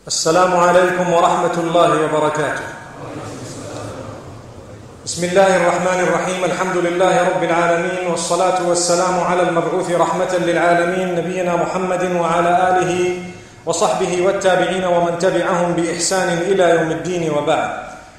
السلام عليكم ورحمة الله وبركاته. بسم الله الرحمن الرحيم. الحمد لله رب العالمين، والصلاة والسلام على المبعوث رحمة للعالمين نبينا محمد وعلى آله وصحبه والتابعين ومن تبعهم بإحسان إلى يوم الدين وبعد.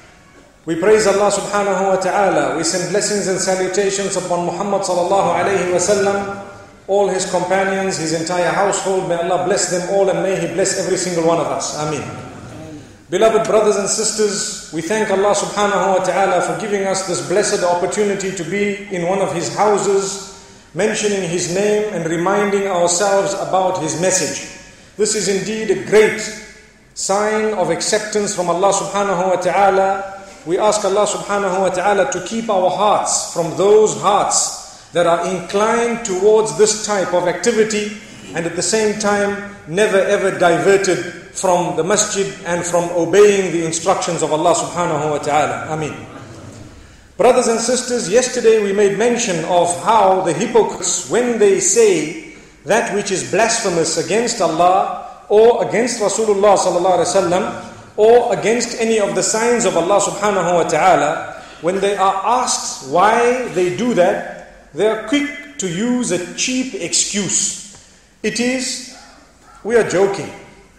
We praise Allah subhanahu wa ta'ala. We send blessings and salutations upon Muhammad sallallahu alayhi wa sallam, all his companions, his entire household. May Allah bless them all and may He bless every single one of us. Ameen. Beloved brothers and sisters, we thank Allah subhanahu wa ta'ala for giving us this blessed opportunity to be in one of His houses, mentioning His name and reminding ourselves about His message. This is indeed a great sign of acceptance from Allah subhanahu wa ta'ala. We ask Allah subhanahu wa ta'ala to keep our hearts from those hearts that are inclined towards this type of activity, and at the same time never ever diverted from the masjid and from obeying the instructions of Allah subhanahu wa ta'ala. Ameen. Brothers and sisters, yesterday we made mention of how the hypocrites, when they say that which is blasphemous against Allah or against Rasulullah sallallahu alaihi wasallam or against any of the signs of Allah subhanahu wa ta'ala, when they are asked why they do that, they are quick to use a cheap excuse. It is, we are joking.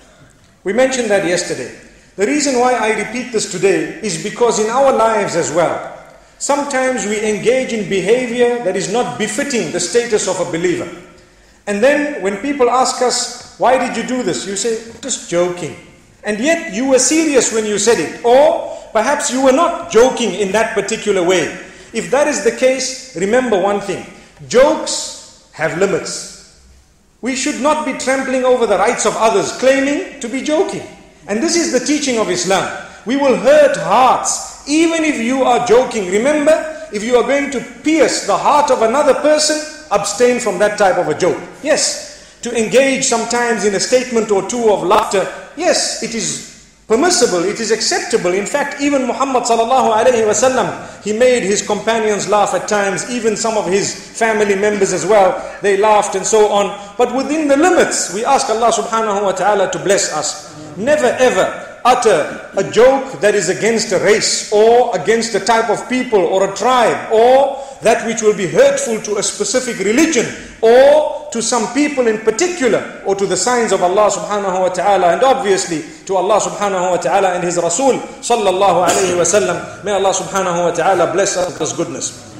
We mentioned that yesterday. The reason why I repeat this today is because in our lives as well, sometimes we engage in behavior that is not befitting the status of a believer. And then when people ask us, why did you do this? You say, just joking. And yet you were serious when you said it. Or perhaps you were not joking in that particular way. If that is the case, remember one thing. Jokes have limits. We should not be trampling over the rights of others, claiming to be joking. And this is the teaching of Islam. We will hurt hearts, even if you are joking. Remember, if you are going to pierce the heart of another person, abstain from that type of a joke. Yes, to engage sometimes in a statement or two of laughter, yes, it is permissible, it is acceptable. In fact, even Muhammad sallallahu alayhi wa sallam, he made his companions laugh at times, even some of his family members as well, they laughed and so on. But within the limits, we ask Allah subhanahu wa ta'ala to bless us. Never ever utter a joke that is against a race or against a type of people or a tribe, or that which will be hurtful to a specific religion or to some people in particular, or to the signs of Allah subhanahu wa ta'ala, and obviously to Allah subhanahu wa ta'ala and His Rasul sallallahu alayhi wa sallam. May Allah subhanahu wa ta'ala bless us with His goodness.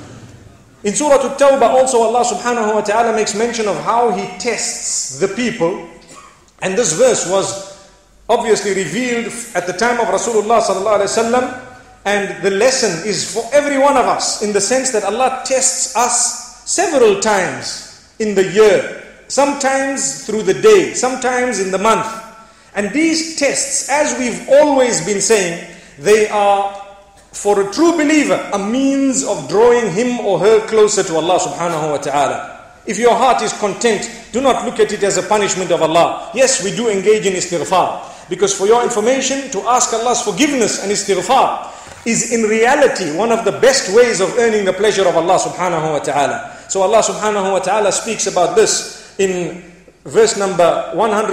In Surah At-Tawbah also Allah subhanahu wa ta'ala makes mention of how He tests the people, and this verse was obviously revealed at the time of Rasulullah sallallahu alayhi wa sallam, and the lesson is for every one of us, in the sense that Allah tests us several times in the year, sometimes through the day, sometimes in the month. And these tests, as we've always been saying, they are for a true believer a means of drawing him or her closer to Allah subhanahu wa ta'ala. If your heart is content, do not look at it as a punishment of Allah. Yes, we do engage in istighfar, because for your information, to ask Allah's forgiveness and istighfar is in reality one of the best ways of earning the pleasure of Allah subhanahu wa ta'ala. So Allah subhanahu wa ta'ala speaks about this in verse number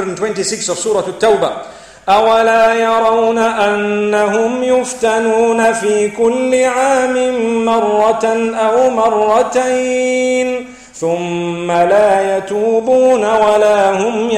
126 of Surah At-Tawbah. أَوَلَا يَرَوْنَ أَنَّهُمْ يُفْتَنُونَ فِي كُلِّ عَامٍ مَرَّةً أَوْ مَرَّتَيْنِ ثُمَّ لَا يَتُوبُونَ وَلَا هُمْ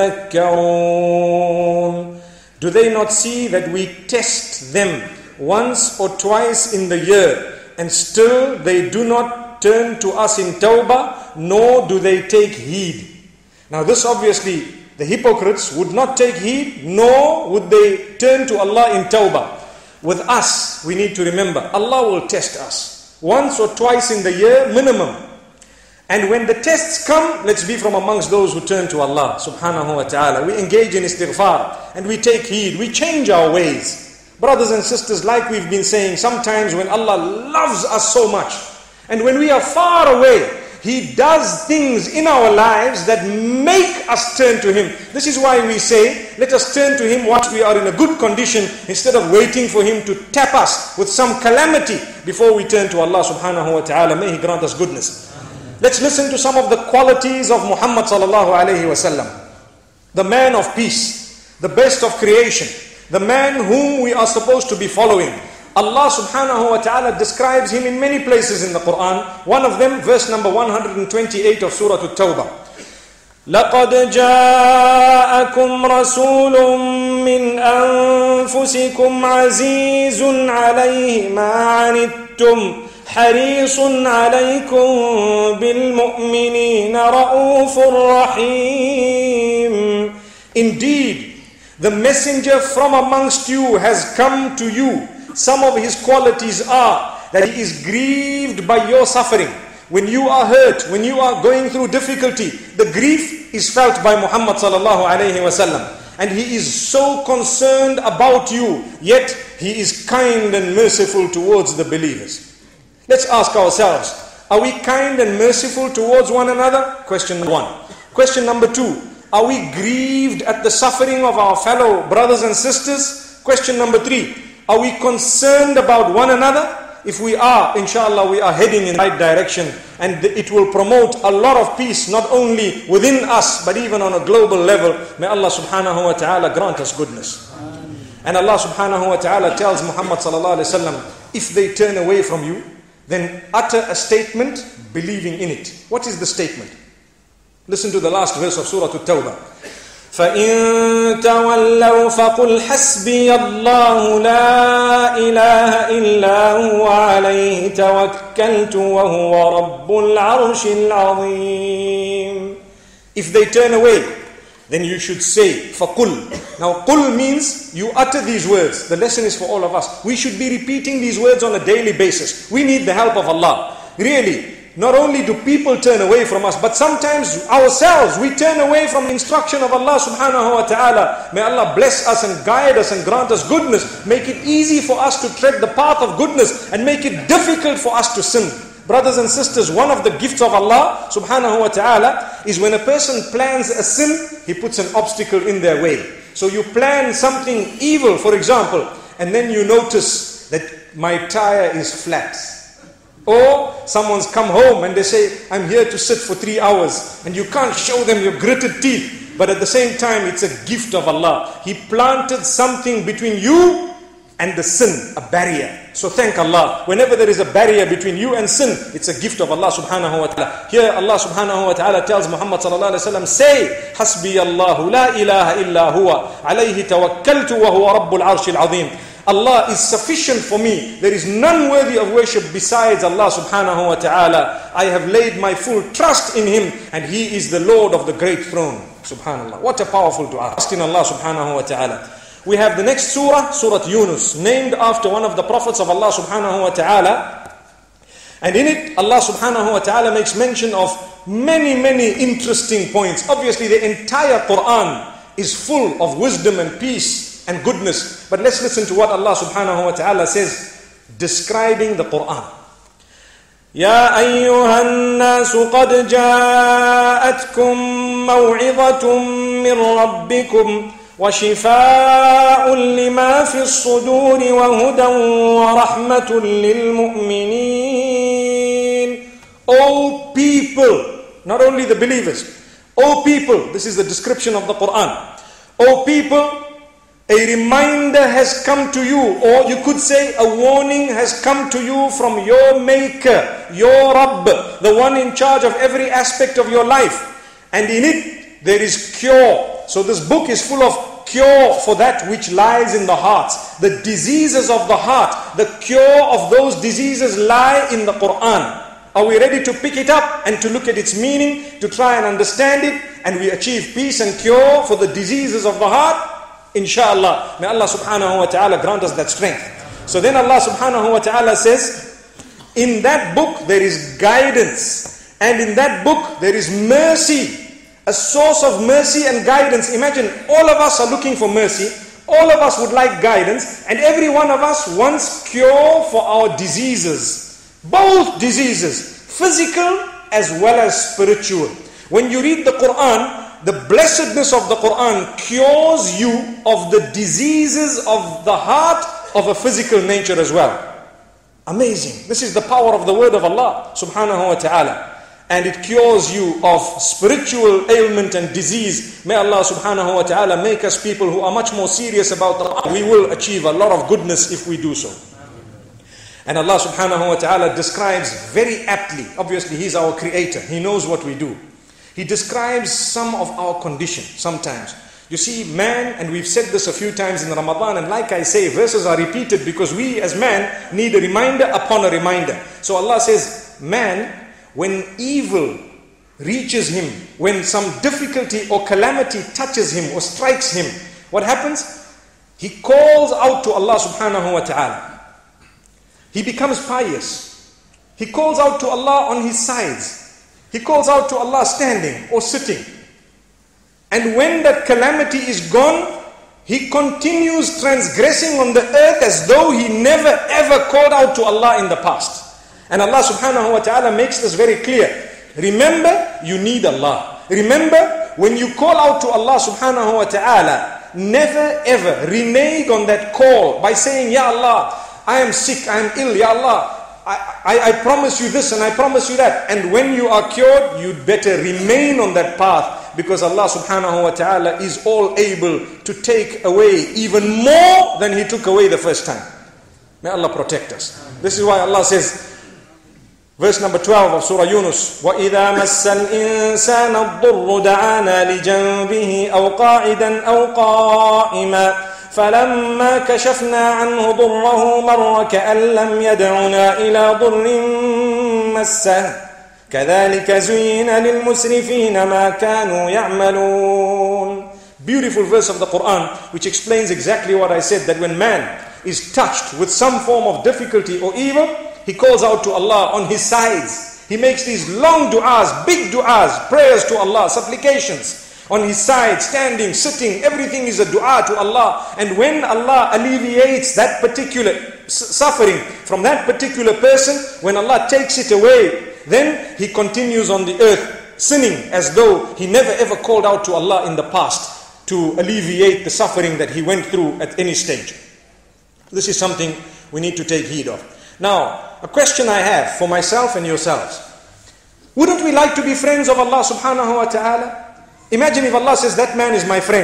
يَذَّكَّرُونَ. Do they not see that we test them once or twice in the year, and still they do not turn to us in tawbah, nor do they take heed? Now this obviously, the hypocrites would not take heed, nor would they turn to Allah in tawbah. With us, we need to remember, Allah will test us once or twice in the year minimum. And when the tests come, let's be from amongst those who turn to Allah subhanahu wa ta'ala. We engage in istighfar and we take heed, we change our ways. Brothers and sisters, like we've been saying, sometimes when Allah loves us so much, and when we are far away, He does things in our lives that make us turn to Him. This is why we say, let us turn to Him once we are in a good condition, instead of waiting for Him to tap us with some calamity before we turn to Allah subhanahu wa ta'ala. May He grant us goodness. Let's listen to some of the qualities of Muhammad sallallahu alayhi wa sallam, the man of peace, the best of creation, the man whom we are supposed to be following. Allah subhanahu wa ta'ala describes him in many places in the Quran. One of them, verse number 128 of Surah At-Tawbah. لَقَدْ جَاءَكُمْ رَسُولٌ مِّنْ أَنفُسِكُمْ عَزِيزٌ عَلَيْهِ مَا عَنِتُّمْ حَرِيصٌ عَلَيْكُمْ بِالْمُؤْمِنِينَ رَءُوفٌ رَحِيمٌ. Indeed, the messenger from amongst you has come to you. Some of his qualities are that he is grieved by your suffering. When you are hurt, when you are going through difficulty, the grief is felt by Muhammad sallallahu alayhi wasallam. And he is so concerned about you, yet he is kind and merciful towards the believers. Let's ask ourselves, are we kind and merciful towards one another? Question number one. Question number two, are we grieved at the suffering of our fellow brothers and sisters? Question number three, are we concerned about one another? If we are, inshallah, we are heading in the right direction, and it will promote a lot of peace, not only within us, but even on a global level. May Allah subhanahu wa ta'ala grant us goodness. And Allah subhanahu wa ta'ala tells Muhammad sallallahu alayhi wa sallam, if they turn away from you, then utter a statement believing in it. What is the statement? Listen to the last verse of Surah At-Tawbah. فَإِن تَوَلَّوْا فَقُلْ حَسْبِيَ اللَّهُ لَا إِلَهَ إِلَّا هُوَ عَلَيْهِ تَوَكَّلْتُ وَهُوَ رَبُّ الْعَرْشِ الْعَظِيمِ. If they turn away, then you should say, فَقُلْ. Now, قُل means you utter these words. The lesson is for all of us. We should be repeating these words on a daily basis. We need the help of Allah. Really. Not only do people turn away from us, but sometimes ourselves, we turn away from the instruction of Allah subhanahu wa ta'ala. May Allah bless us and guide us and grant us goodness. Make it easy for us to tread the path of goodness and make it difficult for us to sin. Brothers and sisters, one of the gifts of Allah subhanahu wa ta'ala is when a person plans a sin, he puts an obstacle in their way. So you plan something evil, for example, and then you notice that my tire is flat. Or someone's come home and they say, I'm here to sit for 3 hours, and you can't show them your gritted teeth, but at the same time it's a gift of Allah. He planted something between you and the sin, a barrier. So thank Allah. Whenever there is a barrier between you and sin, it's a gift of Allah subhanahu wa ta'ala. Here Allah subhanahu wa ta'ala tells Muhammad sallallahu alayhi wa sallam, say, Hasbi Allahu la ilaha illa huwa, alayhi tawakkaltu wa huwa rabbul arshil azim. Allah is sufficient for me. There is none worthy of worship besides Allah subhanahu wa ta'ala. I have laid my full trust in Him, and He is the Lord of the great throne. Subhanallah. What a powerful dua. Trust in Allah subhanahu wa ta'ala. We have the next surah, Surah Yunus, named after one of the prophets of Allah subhanahu wa ta'ala. And in it, Allah subhanahu wa ta'ala makes mention of many interesting points. Obviously, the entire Quran is full of wisdom and peace and goodness. But let's listen to what Allah subhanahu wa ta'ala says describing the Quran. يا أيها الناس قد جاءتكم موعظة من ربكم وشفاء لما في الصدور وهدى ورحمة للمؤمنين. O people, not only the believers, O people, this is the description of the Quran. O people, a reminder has come to you, or you could say a warning has come to you from your Maker, your Rabb, the one in charge of every aspect of your life. And in it, there is cure. So this book is full of cure for that which lies in the hearts. The diseases of the heart, the cure of those diseases lie in the Quran. Are we ready to pick it up and to look at its meaning, to try and understand it, and we achieve peace and cure for the diseases of the heart? Inshallah, may Allah subhanahu wa ta'ala grant us that strength. So then Allah subhanahu wa ta'ala says, in that book there is guidance, and in that book there is mercy, a source of mercy and guidance. Imagine, all of us are looking for mercy, all of us would like guidance, and every one of us wants cure for our diseases. Both diseases, physical as well as spiritual. When you read the Quran, the blessedness of the Quran cures you of the diseases of the heart of a physical nature as well. Amazing. This is the power of the word of Allah subhanahu wa ta'ala. and it cures you of spiritual ailment and disease. May Allah subhanahu wa ta'ala make us people who are much more serious about Allah. We will achieve a lot of goodness if we do so. And Allah subhanahu wa ta'ala describes very aptly, obviously He's our creator, He knows what we do. He describes some of our condition sometimes. You see, man, and we've said this a few times in Ramadan, and like I say, verses are repeated because we as man need a reminder upon a reminder. So Allah says, man, when evil reaches him, when some difficulty or calamity touches him or strikes him, what happens? He calls out to Allah subhanahu wa ta'ala. He becomes pious. He calls out to Allah on his sides. He calls out to Allah standing or sitting. And when that calamity is gone, he continues transgressing on the earth as though he never ever called out to Allah in the past. And Allah subhanahu wa ta'ala makes this very clear. Remember, you need Allah. Remember, when you call out to Allah subhanahu wa ta'ala, never ever renege on that call by saying, Ya Allah, I am sick, I am ill, Ya Allah, I promise you this and I promise you that. And when you are cured, you'd better remain on that path, because Allah subhanahu wa ta'ala is all able to take away even more than He took away the first time. May Allah protect us. This is why Allah says, verse number 12 of Surah Yunus, وَإِذَا مَسَّ الْإِنسَانَ الضُّرُّ دَعَانَا لِجَنْبِهِ أَوْ قَاعِدًا أَوْ قَائِمًا فَلَمَّا كَشَفْنَا عَنْهُ ضُرَّهُ مَرَّ كَأَنْ لَمْ يَدْعُنَا إِلَى ضُرٍّ مَسَّهُ كَذَلِكَ زُيِّنَ لِلْمُسْرِفِينَ مَا كَانُوا يَعْمَلُونَ. Beautiful verse of the Quran which explains exactly what I said, that when man is touched with some form of difficulty or evil, he calls out to Allah on his sides. He makes these long du'as, big du'as, prayers to Allah, supplications. On his side, standing, sitting, everything is a dua to Allah. And when Allah alleviates that particular suffering from that particular person, when Allah takes it away, then he continues on the earth sinning as though he never ever called out to Allah in the past to alleviate the suffering that he went through at any stage. This is something we need to take heed of. Now, a question I have for myself and yourselves. Wouldn't we like to be friends of Allah subhanahu wa ta'ala? Imagine if Allah says, that man is my friend.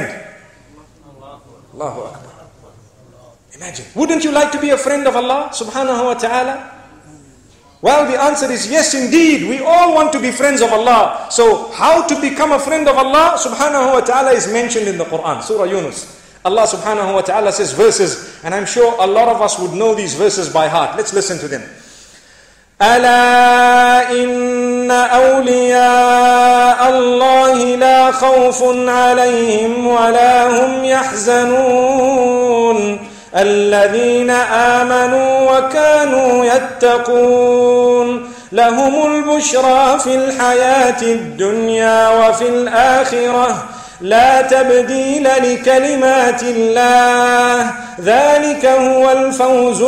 Allahu Akbar. Imagine. Wouldn't you like to be a friend of Allah subhanahu wa ta'ala? Well, the answer is yes indeed. We all want to be friends of Allah. So how to become a friend of Allah subhanahu wa ta'ala is mentioned in the Quran, Surah Yunus. Allah subhanahu wa ta'ala says verses, and I'm sure a lot of us would know these verses by heart. Let's listen to them. ألا إن أولياء الله لا خوف عليهم ولا هم يحزنون الذين آمنوا وكانوا يتقون لهم البشرى في الحياة الدنيا وفي الآخرة لا تبديل لكلمات الله ذلك هو الفوز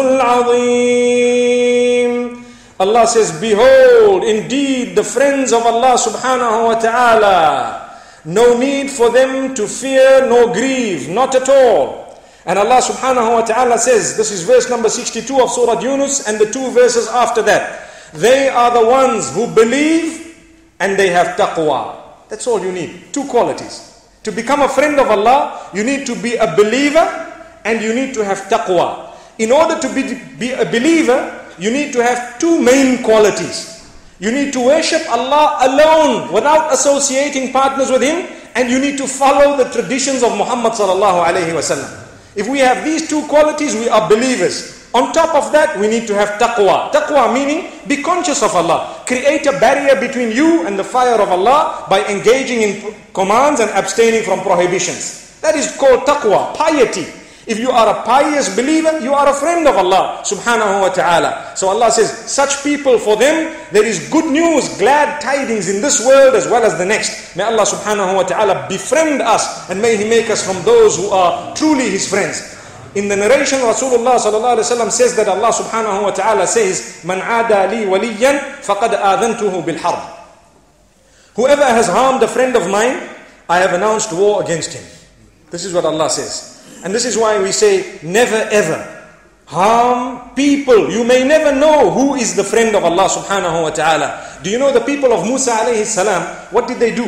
العظيم. Allah says, behold, indeed the friends of Allah subhanahu wa ta'ala, no need for them to fear nor grieve, not at all. And Allah subhanahu wa ta'ala says, this is verse number 62 of Surah Yunus and the two verses after that, they are the ones who believe and they have taqwa. That's all you need, two qualities. To become a friend of Allah, you need to be a believer and you need to have taqwa. In order to be a believer, you need to have two main qualities. You need to worship Allah alone without associating partners with Him, and you need to follow the traditions of Muhammad sallallahu alaihi wasallam. If we have these two qualities, we are believers. On top of that, we need to have taqwa. Taqwa meaning, be conscious of Allah. Create a barrier between you and the fire of Allah by engaging in commands and abstaining from prohibitions. That is called taqwa, piety. If you are a pious believer, you are a friend of Allah subhanahu wa ta'ala. So Allah says, such people, for them, there is good news, glad tidings in this world as well as the next. May Allah subhanahu wa ta'ala befriend us and may He make us from those who are truly His friends. In the narration, Rasulullah sallallahu alaihi wasallam says that Allah subhanahu wa ta'ala says, Man aada li waliyan faqad adhantuhu bil harb. Whoever has harmed a friend of mine, I have announced war against him. This is what Allah says. And this is why we say, never ever harm people. You may never know who is the friend of Allah subhanahu wa ta'ala. Do you know the people of Musa alayhi salam, what did they do?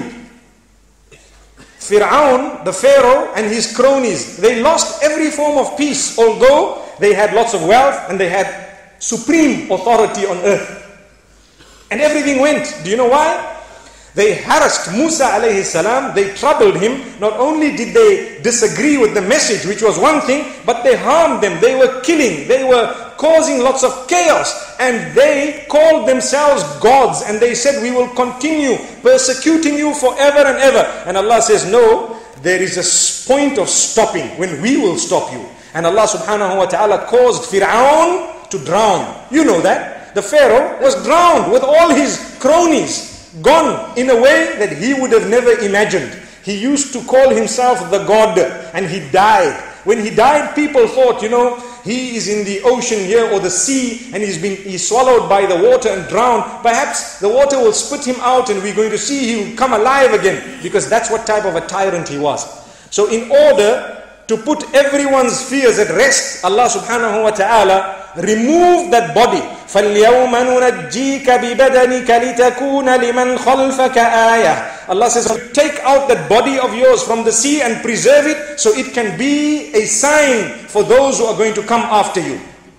Fir'aun, the Pharaoh and his cronies, they lost every form of peace, although they had lots of wealth and they had supreme authority on earth. And everything went. Do you know why? They harassed Musa alayhi salam, they troubled him. Not only did they disagree with the message, which was one thing, but they harmed them. They were killing, they were causing lots of chaos. And they called themselves gods. And they said, we will continue persecuting you forever and ever. And Allah says, no, there is a point of stopping when we will stop you. And Allah subhanahu wa ta'ala caused Fir'aun to drown. You know that. The Pharaoh was drowned with all his cronies. Gone in a way that he would have never imagined. He used to call himself the God, and he died. When he died, people thought, he is in the ocean here or the sea, and he's swallowed by the water and drowned. Perhaps the water will spit him out and we're going to see he will come alive again, because that's what type of a tyrant he was. So in order to put everyone's fears at rest, Allah subhanahu wa ta'ala removed that body. فَالْيَوْمَ نُنَجِّيكَ بِبَدَنِكَ لِتَكُونَ لِمَنْ خَلْفَكَ آيَةً. Allah says, take out that body of yours from the sea and preserve it so it can be a sign for those who are going to come after you.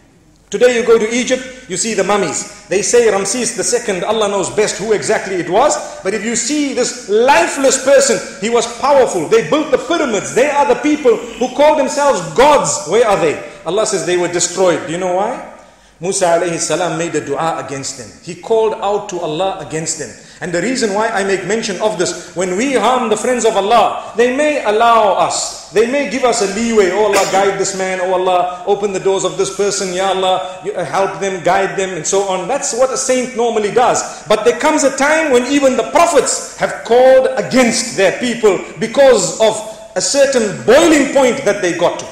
Today you go to Egypt, you see the mummies. They say Ramses II, Allah knows best who exactly it was. But if you see this lifeless person, he was powerful. They built the pyramids. They are the people who call themselves gods. Where are they? Allah says they were destroyed. Do you know why? Musa alayhi salam made a dua against them. He called out to Allah against them. And the reason why I make mention of this, when we harm the friends of Allah, they may allow us, they may give us a leeway. Oh Allah, guide this man. Oh Allah, open the doors of this person. Ya Allah, help them, guide them, and so on. That's what a saint normally does. But there comes a time when even the prophets have called against their people because of a certain boiling point that they got to.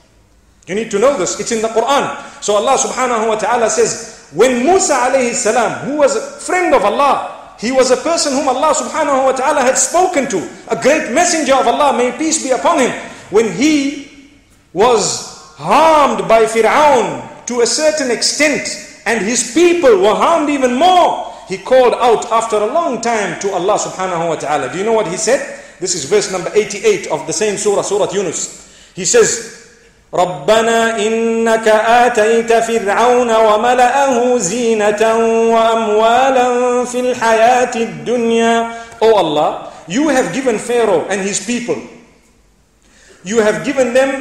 You need to know this. It's in the Quran. So Allah subhanahu wa ta'ala says, when Musa alayhi salam, who was a friend of Allah, he was a person whom Allah subhanahu wa ta'ala had spoken to, a great messenger of Allah, may peace be upon him. When he was harmed by Fir'aun to a certain extent, and his people were harmed even more, he called out after a long time to Allah subhanahu wa ta'ala. Do you know what he said? This is verse number 88 of the same surah, Surah Yunus. He says, رَبَّنَا إِنَّكَ آتَيْتَ فِرْعَوْنَ وَمَلَأَهُ زِينَةً وَأَمْوَالًا فِي الْحَيَاةِ الدُّنْيَا. Oh Allah, you have given Pharaoh and his people, you have given them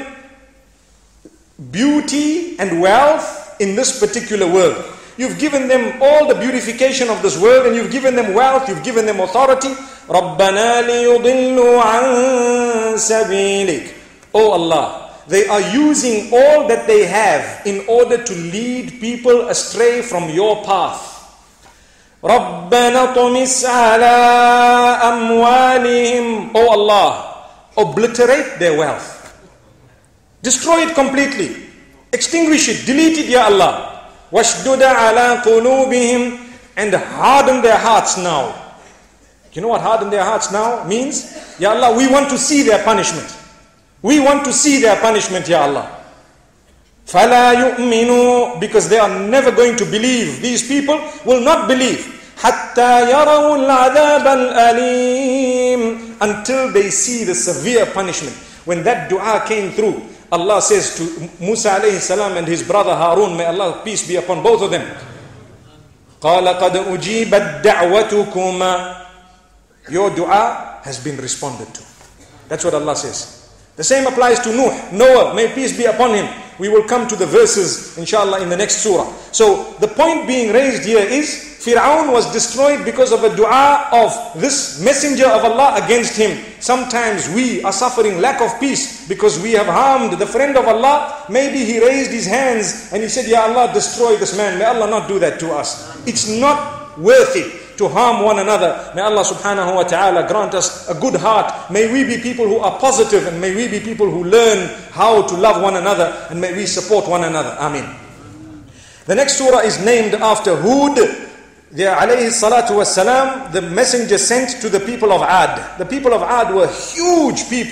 beauty and wealth in this particular world. You've given them all the beautification of this world, and you've given them wealth, you've given them authority. رَبَّنَا لِيُضِلُّوا عَنْ سَبِيلِكَ. Oh Allah, they are using all that they have in order to lead people astray from your path. رَبَّنَا طُمِسْ عَلَىٰ أَمْوَالِهِمْ. Oh Allah, obliterate their wealth. Destroy it completely. Extinguish it. Delete it, Ya Allah. وَاشْدُدَ عَلَىٰ قُلُوبِهِمْ. And harden their hearts now. You know what harden their hearts now means? Ya Allah, we want to see their punishment. We want to see their punishment, Ya Allah. فَلَا يُؤْمِنُوا. Because they are never going to believe. These people will not believe. حَتَّى يَرَوُا الْعَذَابَ الْأَلِيمِ. Until they see the severe punishment. When that dua came through, Allah says to Musa alayhi salam and his brother Harun, may Allah peace be upon both of them, قَالَ قَدْ أُجِيبَتْ دَعْوَتُكُمَا. Your dua has been responded to. That's what Allah says. The same applies to Noah, may peace be upon him. We will come to the verses, inshallah, in the next surah. So, the point being raised here is, Fir'aun was destroyed because of a dua of this messenger of Allah against him. Sometimes we are suffering lack of peace because we have harmed the friend of Allah. Maybe he raised his hands and he said, Ya Allah, destroy this man. May Allah not do that to us. It's not worth it to harm one another. May Allah subhanahu wa ta'ala grant us a good heart. May we be people who are positive, and may we be people who learn how to love one another, and may we support one another. Ameen. The next surah is named after Hud. There alayhi salatu was salam, the messenger sent to the people of Ad. The people of Ad were huge people,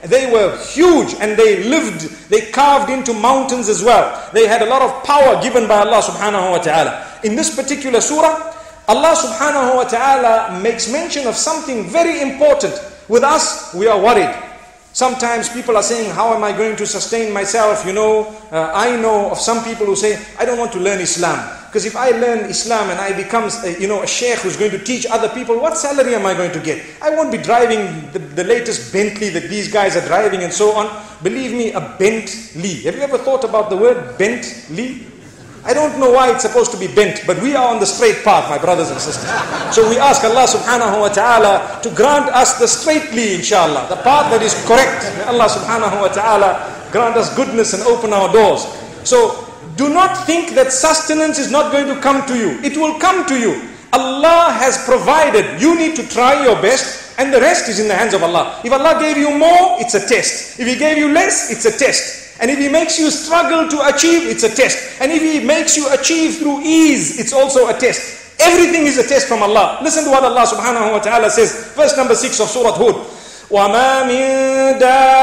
They were huge and they carved into mountains as well. They had a lot of power given by Allah subhanahu wa ta'ala. In this particular surah, Allah subhanahu wa ta'ala makes mention of something very important. With us, we are worried. Sometimes people are saying, how am I going to sustain myself? I know of some people who say, I don't want to learn Islam. Because if I learn Islam and I become a sheikh who's going to teach other people, what salary am I going to get? I won't be driving the latest Bentley that these guys are driving and so on. Believe me, a Bentley. Have you ever thought about the word Bentley? I don't know why it's supposed to be bent, but we are on the straight path, my brothers and sisters. So we ask Allah subhanahu wa ta'ala to grant us the straightly, inshallah, the path that is correct. May Allah subhanahu wa ta'ala grant us goodness and open our doors. So do not think that sustenance is not going to come to you. It will come to you. Allah has provided. You need to try your best, and the rest is in the hands of Allah. If Allah gave you more, it's a test. If He gave you less, it's a test. And if He makes you struggle to achieve, it's a test. And if He makes you achieve through ease, it's also a test. Everything is a test from Allah. Listen to what Allah subhanahu wa ta'ala says. Verse number 6 of Surah Hud. وَمَا مِن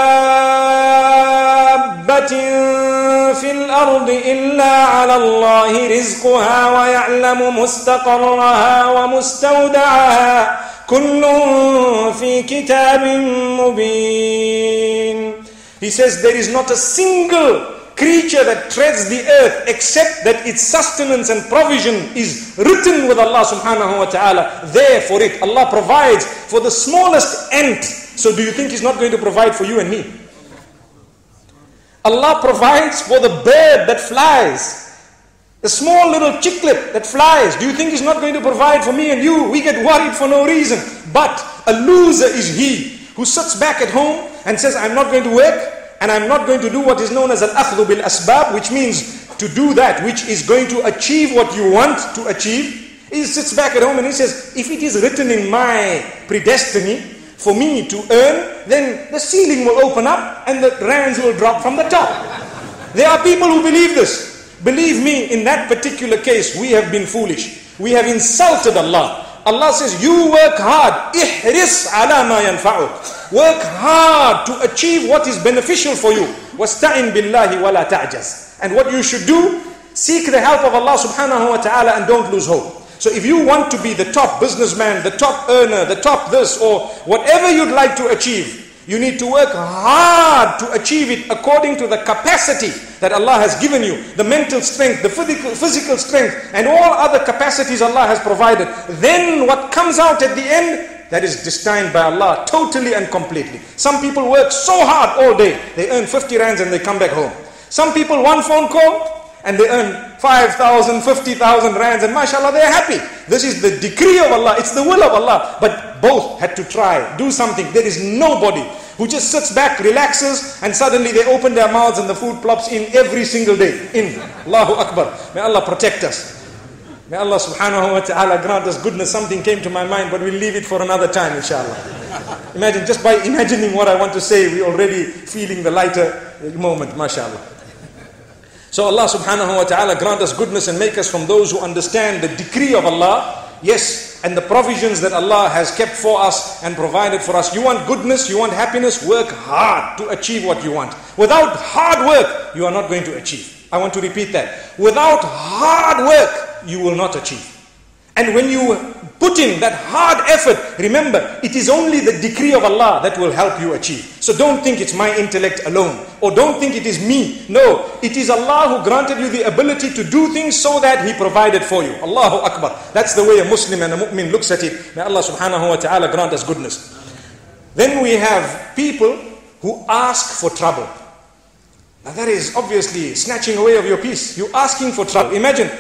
دَابَّةٍ فِي الْأَرْضِ إِلَّا عَلَى اللَّهِ رِزْقُهَا وَيَعْلَمُ مُسْتَقَرَّهَا وَمُسْتَوْدَعَهَا كُلٌّ فِي كِتَابٍ مُبِينٍ. He says there is not a single creature that treads the earth except that its sustenance and provision is written with Allah subhanahu wa ta'ala there for it. Allah provides for the smallest ant. So do you think He's not going to provide for you and me? Allah provides for the bird that flies, the small little chicklet that flies. Do you think He's not going to provide for me and you? We get worried for no reason. But a loser is he who sits back at home and says, I'm not going to work and I'm not going to do what is known as al-akhdhu bil-asbab, which means to do that which is going to achieve what you want to achieve. He sits back at home and he says, if it is written in my predestiny for me to earn, then the ceiling will open up and the rands will drop from the top. There are people who believe this. Believe me, in that particular case, we have been foolish. We have insulted Allah. Allah says, you work hard. Ihris ala ma yanfa'uk. Work hard to achieve what is beneficial for you. Wasta'in billahi wa la ta'jaz. And what you should do, seek the help of Allah subhanahu wa ta'ala and don't lose hope. So if you want to be the top businessman, the top earner, the top this or whatever you'd like to achieve, you need to work hard to achieve it according to the capacity that Allah has given you. The mental strength, the physical strength, and all other capacities Allah has provided. Then what comes out at the end, that is destined by Allah totally and completely. Some people work so hard all day. They earn 50 rands and they come back home. Some people, one phone call and they earn 5,000, 50,000 rands and mashallah they are happy. This is the decree of Allah. It's the will of Allah. But both had to try, do something. There is nobody who just sits back, relaxes, and suddenly they open their mouths and the food plops in every single day. In. Allahu Akbar. May Allah protect us. May Allah subhanahu wa ta'ala grant us goodness. Something came to my mind, but we'll leave it for another time, inshallah. Imagine, just by imagining what I want to say, we're already feeling the lighter moment, mashallah. So Allah subhanahu wa ta'ala grant us goodness and make us from those who understand the decree of Allah. Yes, and the provisions that Allah has kept for us and provided for us. You want goodness, you want happiness, work hard to achieve what you want. Without hard work, you are not going to achieve. I want to repeat that. Without hard work, you will not achieve. And when you put in that hard effort, remember, it is only the decree of Allah that will help you achieve. So don't think it's my intellect alone. Or don't think it is me. No, it is Allah who granted you the ability to do things so that He provided for you. Allahu Akbar. That's the way a Muslim and a mu'min looks at it. May Allah subhanahu wa ta'ala grant us goodness. Then we have people who ask for trouble. Now that is obviously snatching away of your peace. You're asking for trouble. Imagine,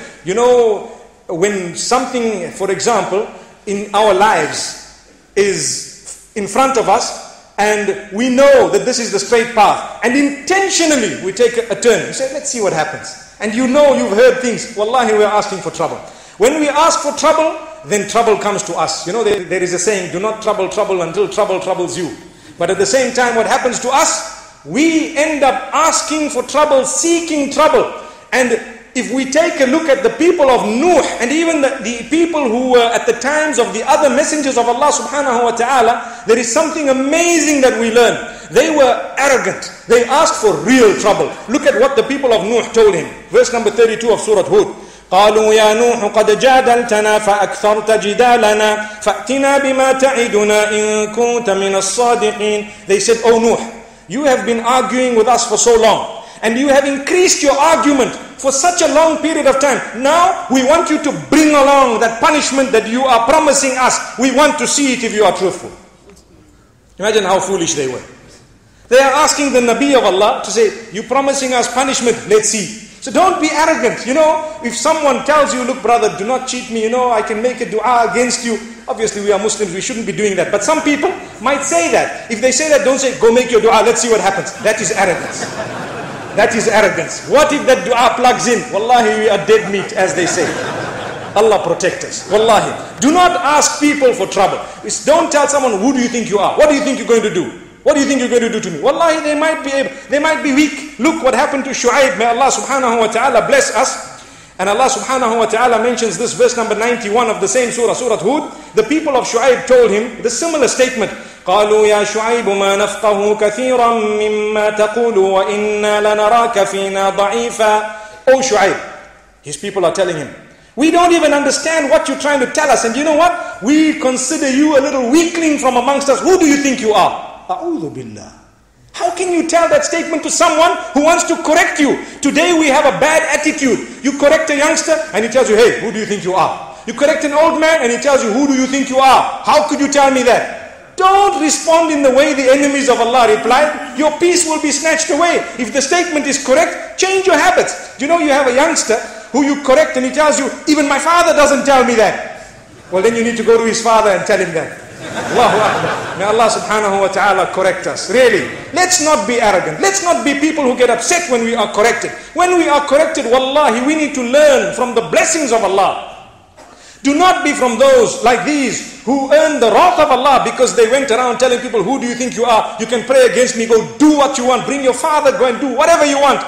when something, for example, in our lives is in front of us and we know that this is the straight path and intentionally we take a turn. We say, let's see what happens. And you've heard things. Wallahi, we're asking for trouble. When we ask for trouble, then trouble comes to us. There is a saying, do not trouble until trouble troubles you. But at the same time, what happens to us? We end up asking for trouble, seeking trouble. And if we take a look at the people of Nuh and even the people who were at the times of the other messengers of Allah subhanahu wa ta'ala, there is something amazing that we learn. They were arrogant. They asked for real trouble. Look at what the people of Nuh told him. Verse number 32 of Surah Hud. قالوا يا نوح قد جادلتنا فأكثرت جدالنا فأتنا بما تعدنا إن كنت من الصادقين. They said, "Oh Nuh, you have been arguing with us for so long, and you have increased your argument for such a long period of time. Now we want you to bring along that punishment that you are promising us. We want to see it if you are truthful." Imagine how foolish they were. They are asking the Nabi of Allah to say, "You promising us punishment, let's see." So don't be arrogant. If someone tells you, "Look brother, do not cheat me, I can make a dua against you." Obviously we are Muslims, we shouldn't be doing that. But some people might say that. If they say that, don't say, "Go make your dua, let's see what happens." That is arrogance. That is arrogance. What if that dua plugs in? Wallahi, we are dead meat, as they say. Allah protect us. Wallahi. Do not ask people for trouble. Don't tell someone, "Who do you think you are? What do you think you're going to do? What do you think you're going to do to me?" Wallahi, they might be weak. Look what happened to Shu'aib. May Allah subhanahu wa ta'ala bless us. And Allah subhanahu wa ta'ala mentions this, verse number 91 of the same surah, Surah Hud. The people of Shu'aib told him the similar statement. قالوا يا شعيب ما نفقه كثيرا مما تقول وإنا لنراك فينا ضعيفا. Oh Shu'aib, his people are telling him, "We don't even understand what you're trying to tell us. And you know what? We consider you a little weakling from amongst us. Who do you think you are?" A'udhu billah. How can you tell that statement to someone who wants to correct you? Today we have a bad attitude. You correct a youngster and he tells you, "Hey, who do you think you are?" You correct an old man and he tells you, "Who do you think you are? How could you tell me that?" Don't respond in the way the enemies of Allah replied. Your peace will be snatched away. If the statement is correct, change your habits. You have a youngster who you correct and he tells you, "Even my father doesn't tell me that." Well, then you need to go to his father and tell him that. Allahu Akbar. May Allah subhanahu wa ta'ala correct us. Really, let's not be arrogant. Let's not be people who get upset when we are corrected. When we are corrected, wallahi, we need to learn from the blessings of Allah. Do not be from those like these who earn the wrath of Allah because they went around telling people, "Who do you think you are? You can pray against me, go do what you want. Bring your father, go and do whatever you want."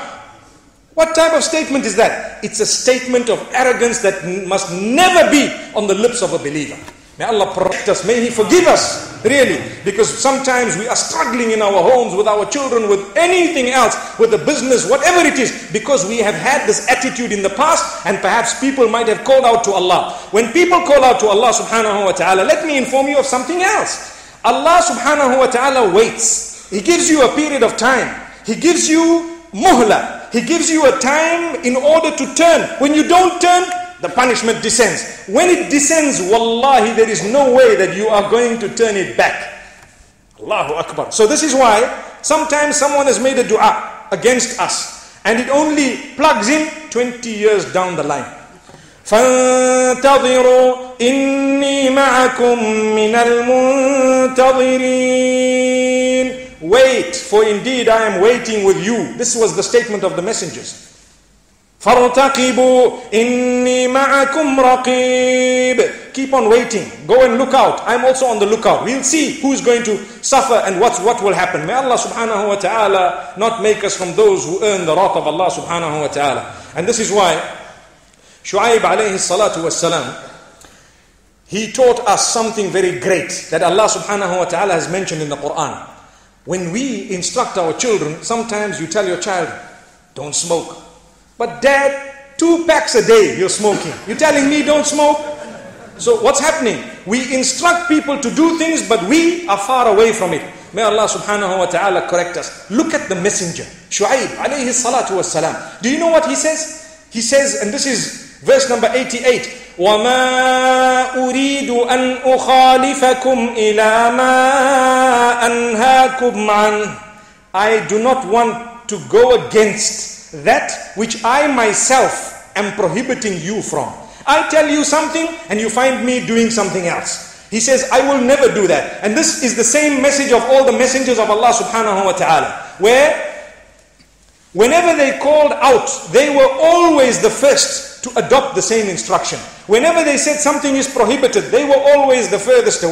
What type of statement is that? It's a statement of arrogance that must never be on the lips of a believer. May Allah protect us. May He forgive us, really. Because sometimes we are struggling in our homes, with our children, with anything else, with the business, whatever it is, because we have had this attitude in the past, and perhaps people might have called out to Allah. When people call out to Allah subhanahu wa ta'ala, let me inform you of something else. Allah subhanahu wa ta'ala waits. He gives you a period of time. He gives you muhla. He gives you a time in order to turn. When you don't turn, the punishment descends. When it descends, wallahi, there is no way that you are going to turn it back. Allahu Akbar. So this is why sometimes someone has made a dua against us and it only plugs in 20 years down the line. فَانْتَظِرُوا إِنِّي مَعَكُمْ مِنَ الْمُنْتَظِرِينَ. Wait, for indeed I am waiting with you. This was the statement of the messengers. فَارْتَقِبُوا إِنِّي مَعَكُمْ رَقِيبٌ. Keep on waiting. Go and look out. I'm also on the lookout. We'll see who's going to suffer and what will happen. May Allah subhanahu wa ta'ala not make us from those who earn the wrath of Allah subhanahu wa ta'ala. And this is why Shu'aib alayhi salatu wassalam, he taught us something very great that Allah subhanahu wa ta'ala has mentioned in the Quran. When we instruct our children, sometimes you tell your child, "Don't smoke." But dad, 2 packs a day you're smoking. You're telling me don't smoke? So what's happening? We instruct people to do things, but we are far away from it. May Allah subhanahu wa ta'ala correct us. Look at the messenger, Shu'aib alayhi salatu wassalam. Do you know what he says? He says, and this is verse number 88, وَمَا أُرِيدُ أَنْ أُخَالِفَكُمْ إِلَى مَا أَنْهَاكُمْ عَنْهُ. I do not want to go against that which I myself am prohibiting you from. I tell you something and you find me doing something else. He says, I will never do that. And this is the same message of all the messengers of Allah subhanahu wa ta'ala, where whenever they called out, they were always the first to adopt the same instruction. Whenever they said something is prohibited, they were always the furthest away.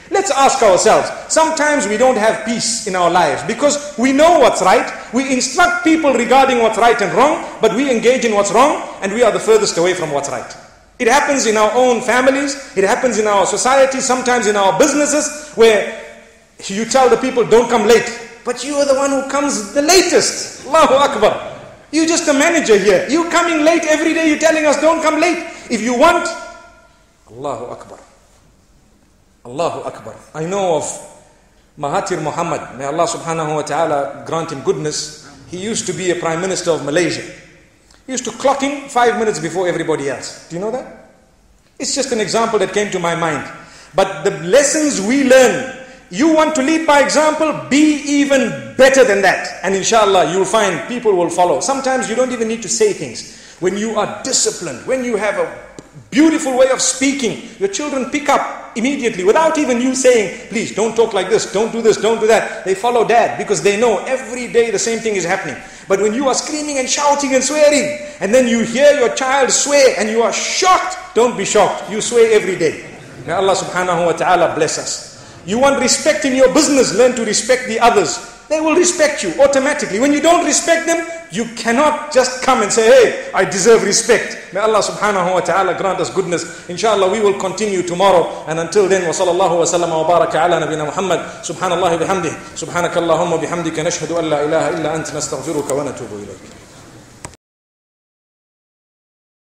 Let's ask ourselves, sometimes we don't have peace in our lives because we know what's right, we instruct people regarding what's right and wrong, but we engage in what's wrong and we are the furthest away from what's right. It happens in our own families, it happens in our society, sometimes in our businesses, where you tell the people don't come late, but you are the one who comes the latest. Allahu Akbar. You're just a manager here. You're coming late every day, you're telling us don't come late. If you want, Allahu Akbar. Allahu Akbar. I know of Mahathir Mohamad, may Allah subhanahu wa ta'ala grant him goodness. He used to be a Prime Minister of Malaysia. He used to clock in 5 minutes before everybody else. Do you know that? It's just an example that came to my mind. But the lessons we learn, you want to lead by example, be even better than that. And inshallah, you'll find people will follow. Sometimes you don't even need to say things. When you are disciplined, when you have a beautiful way of speaking, your children pick up immediately without even you saying, please don't talk like this, don't do this, don't do that. They follow dad because they know every day the same thing is happening. But when you are screaming and shouting and swearing, and then you hear your child swear and you are shocked, don't be shocked. You swear every day. May Allah subhanahu wa ta'ala bless us. You want respect in your business, learn to respect the others. They will respect you automatically. When you don't respect them, you cannot just come and say, hey, I deserve respect. May Allah subhanahu wa ta'ala grant us goodness. Inshallah, we will continue tomorrow. And until then, wa sallallahu wa sallam wa baraka ala nabina Muhammad. Subhanallah bihamdih. Subhanakallahumma bihamdika nashhadu an la ilaha illa anta nastaghfiruka wa natubu ilayk.